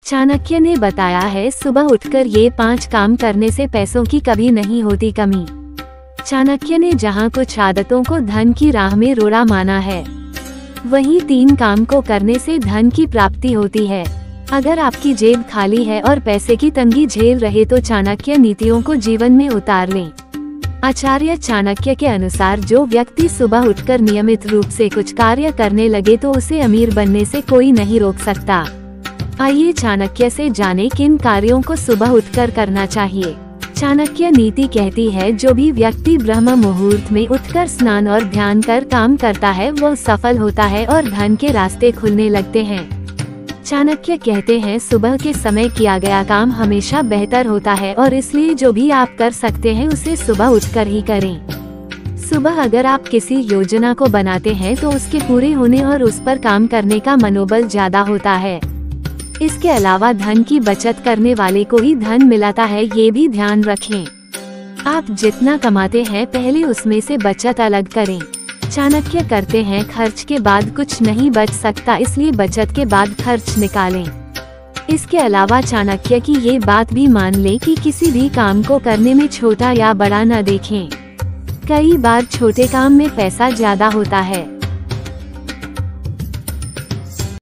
चाणक्य ने बताया है, सुबह उठकर ये 5 काम करने से पैसों की कभी नहीं होती कमी। चाणक्य ने जहां कुछ आदतों को धन की राह में रोड़ा माना है, वहीं 3 काम को करने से धन की प्राप्ति होती है। अगर आपकी जेब खाली है और पैसे की तंगी झेल रहे तो चाणक्य नीतियों को जीवन में उतार लें। आचार्य चाणक्य के अनुसार जो व्यक्ति सुबह उठकर नियमित रूप से कुछ कार्य करने लगे तो उसे अमीर बनने से कोई नहीं रोक सकता। आइए चाणक्य से जानें किन कार्यों को सुबह उठकर करना चाहिए। चाणक्य नीति कहती है, जो भी व्यक्ति ब्रह्म मुहूर्त में उठकर स्नान और ध्यान कर काम करता है वो सफल होता है और धन के रास्ते खुलने लगते हैं। चाणक्य कहते हैं, सुबह के समय किया गया काम हमेशा बेहतर होता है और इसलिए जो भी आप कर सकते हैं उसे सुबह उठकर ही करें। सुबह अगर आप किसी योजना को बनाते हैं तो उसके पूरे होने और उस पर काम करने का मनोबल ज्यादा होता है। इसके अलावा धन की बचत करने वाले को ही धन मिलता है, ये भी ध्यान रखें। आप जितना कमाते हैं पहले उसमें से बचत अलग करें। चाणक्य करते हैं, खर्च के बाद कुछ नहीं बच सकता, इसलिए बचत के बाद खर्च निकालें। इसके अलावा चाणक्य की ये बात भी मान लें कि किसी भी काम को करने में छोटा या बड़ा न देखें। कई बार छोटे काम में पैसा ज्यादा होता है।